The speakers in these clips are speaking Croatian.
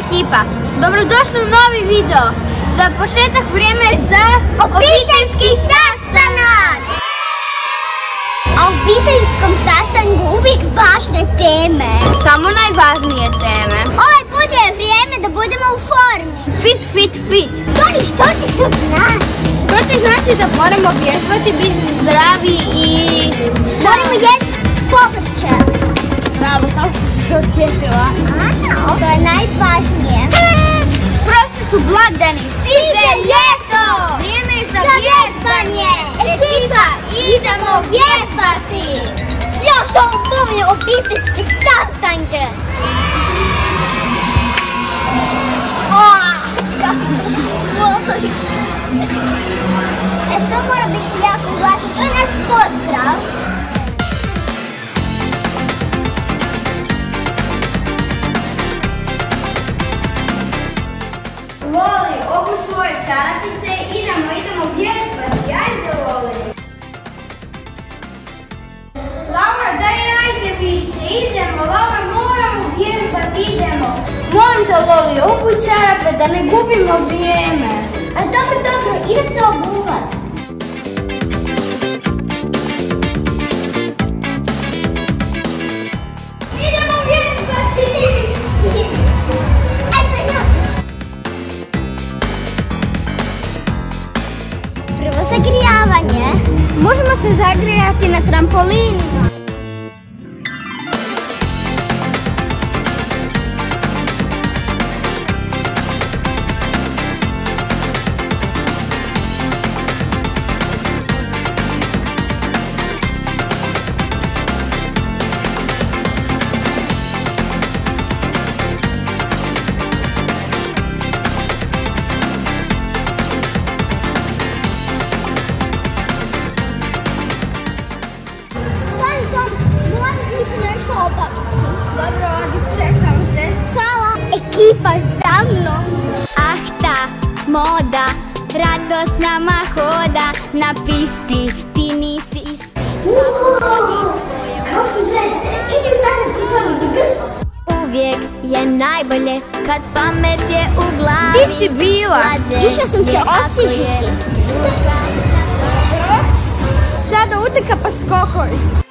ekipa, dobrodošli u novi video. Za početak vrijeme je za obiteljski sastanak. A u obiteljskom sastanku uvijek važne teme. Samo najvažnije teme. Ovaj put je vrijeme da budemo u formi. Fit, fit, fit. Toni, što ti to znači? To ti znači da moramo vježbati, biti zdravi i... Moramo jesti povrće. Bravo, kako si se osjetila? To je najvažnije. Prošli su blagdani, stiže ljeto! Vrijeme je za vježbanje! Ekipa, idemo vježbati! Ja sam volim obiteljske sastanke! To mora biti jako glasno, to je naš pozdrav! Loli, obu svoje čarapice, idemo vježbati, ajde Loli. Laura, daj ajde više, idemo, Laura, moramo vježbati, idemo. Molim te Loli, obuj čarape da ne gubimo vrijeme. Dobro, idem se obuvat. Idemo vježbati! Prvo zagrijavanje. Možemo se zagrijati na trampolinima. Dobro, odi, čekam te. Hvala. Ekipa za mnom. Ahta, moda, radost nama hoda, na pisti ti nisi isti. Kako sam treće, idem sada ti to mi brzo. Uvijek je najbolje kad pamet je u glavi. Gdje si bila? Išla sam se osjetiti. Sada uteka pa skokoj.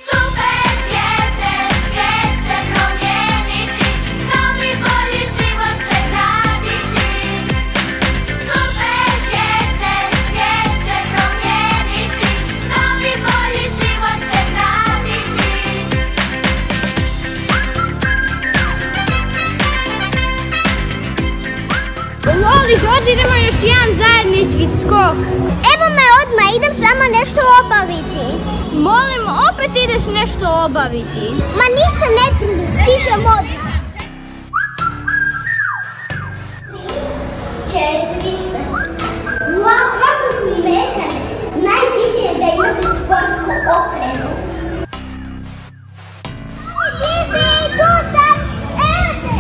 Loli, dođi, idemo još jedan zajednički skok. Evo me odmah, idem samo nešto obaviti. Molim, opet ideš nešto obaviti. Ma ništa ne brini, stižem odmah. 400. Wow, kako su mekane. Najbitnije je da imate sportsku opremu. Bibi, tu sam, evo te.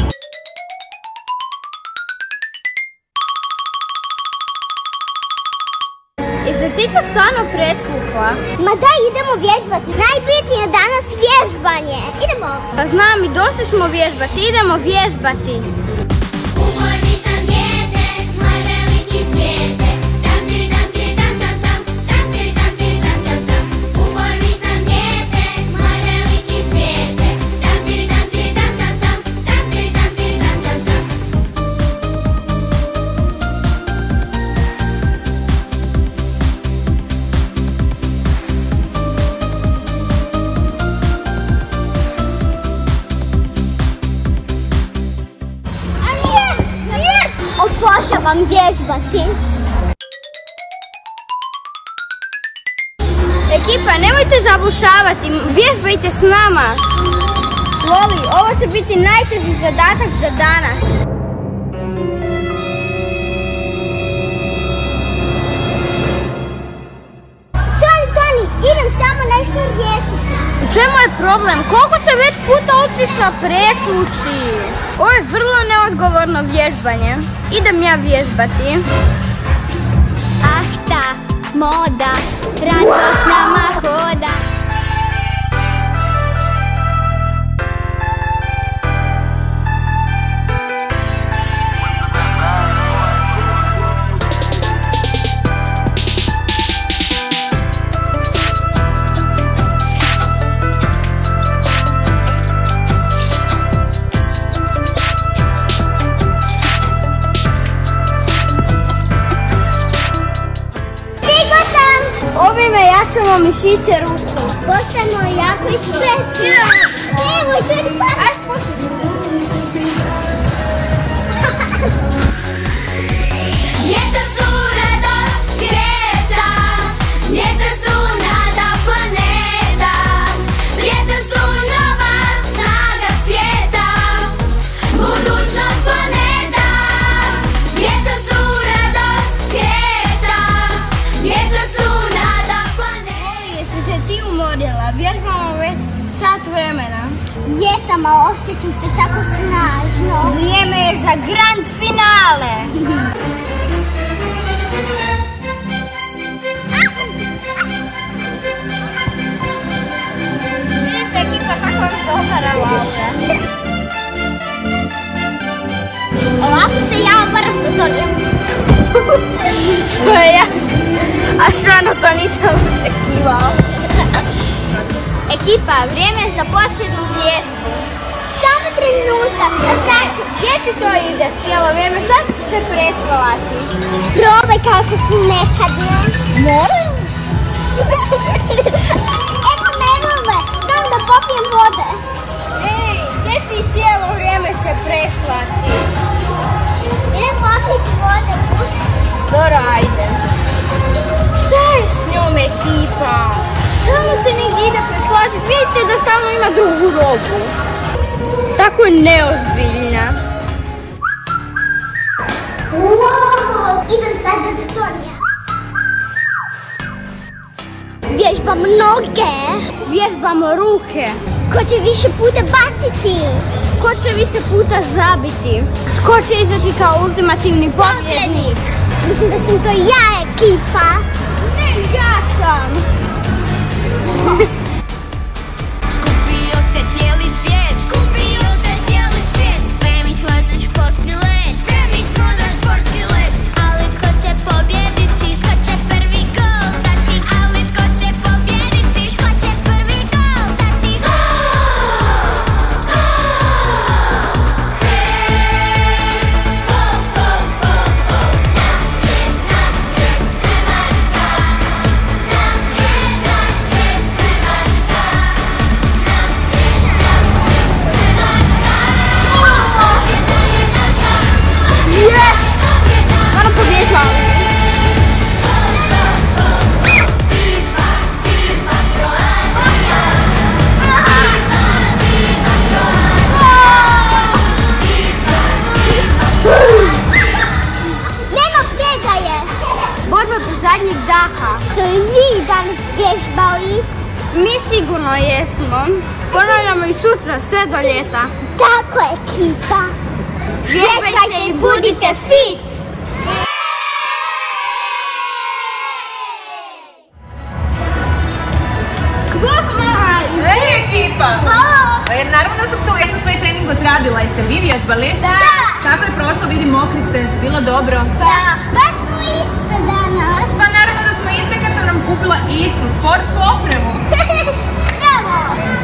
Jesi ti to stvarno presvukla? Ma daj, idemo vježbati. Najbitnije je danas vježbanje. Idemo. Pa znam i došli smo vježbati, idemo vježbati. Uporni sam dijete, moj veliki svijete. Tam ti tam ti tam tam tam, tam ti tam ti tam tam tam. Uporni sam dijete, moj veliki svijete. Tam ti tam ti tam tam tam, tam ti tam ti tam tam tam. Obožavam vježbati. Ekipa, nemojte zabušavati, vježbajte s nama. Loli, ovo će biti najteži zadatak za danas. Toni, idem samo nešto riješiti. U čemu je problem? Koliko se već puta otišla presvući? Ovo je vrlo neodgovorno vježbanje. Idem ja vježbati. Ahta, moda, radost nama hoda. Plaćamo mišiće ruku. Postajemo jako ispresni. Evo, čuri pa. Aj, spusti. Djeca su radost svijeta, djeca su nada planeta, djeca su nova snaga svijeta, budućnost planeta. Djeca su radost svijeta, djeca su nada planeta. Jesi se ti umorila? Vježbamo već sat vremena. Jesam, a osjećam se tako snažno. Vrijeme je za grand finale. Vidite ekipa kako vam se oparala ovdje. Ovako se ja obaram sa Tonijem. Što je ja? A stvarno to nisam očekivao. Ekipa, vrijeme je za posljednju vježbu. Samo trenutak. Gdje ti to ideš cijelo vrijeme? Sad ću se presvalaći. Probaj kako si nekadne. Molim? Evo me, samo da popijem vode. Ej, gdje ti cijelo vrijeme se presvlači? Idem popiti vode. Dobro, ajde. Šta je s njom ekipa? Samo se negdje ide preslažiti. Vidite da stalno ima drugu robu. Tako je neozbiljna. Wow, idem sada do Tonija. Vježbam noge. Vježbamo ruke. Ko će više puta baciti? Ko će više puta zabiti? Tko će izaći kao ultimativni pobjednik? Mislim da sam to ja, ekipa. Ne, ja sam. Skupio se cijeli svijet, skupio se cijeli svijet. Spremni smo za športski let, spremni smo za športski let. Ali tko će pobjediti, tko će prvi gol dati? Ali tko će pobjediti, tko će prvi gol dati? Yes! Moram pobjediti na ovom. Nema predaje. Borba do zadnjeg daha. Su li vi danas vježbali? Mi sigurno jesmo. Ponavljamo i sutra, sve do ljeta. Tako, ekipa. Vježbajte i budite fit! Ej, ekipa! Naravno da sam tu jedan svoj trening odradila. Jeste vi vježbali? Da! Kako je prošlo? Vidim, mokri ste. Bilo dobro? Da. Baš smo iste danas. Pa naravno da smo iste kad sam nam kupila istu sportsku opremu. Bravo.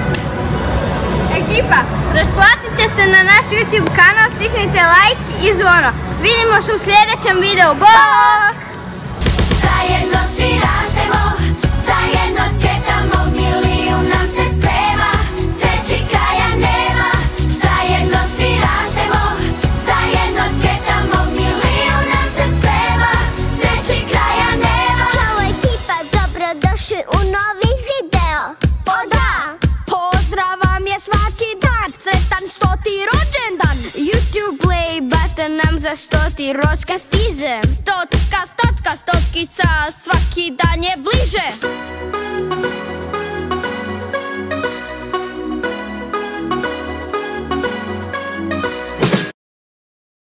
Ekipa, pretplatite se na naš YouTube kanal, stisnite like i zvono. Vidimo se u sljedećem videu. Bok! Zajedno svi rastemo, zajedno cvjetamo, milijun nam se sprema, sreći kraja nema. Zajedno svi rastemo, zajedno cvjetamo, milijun nam se sprema, sreći kraja nema. Ćao, ekipa, dobrodošli u novi video. O da. Pozdrav vam je svaki dan, sretan 100. rođendan. YouTube play button nam za 100. ročka stiže. Stotka, stotkica, svaki dan je bliže.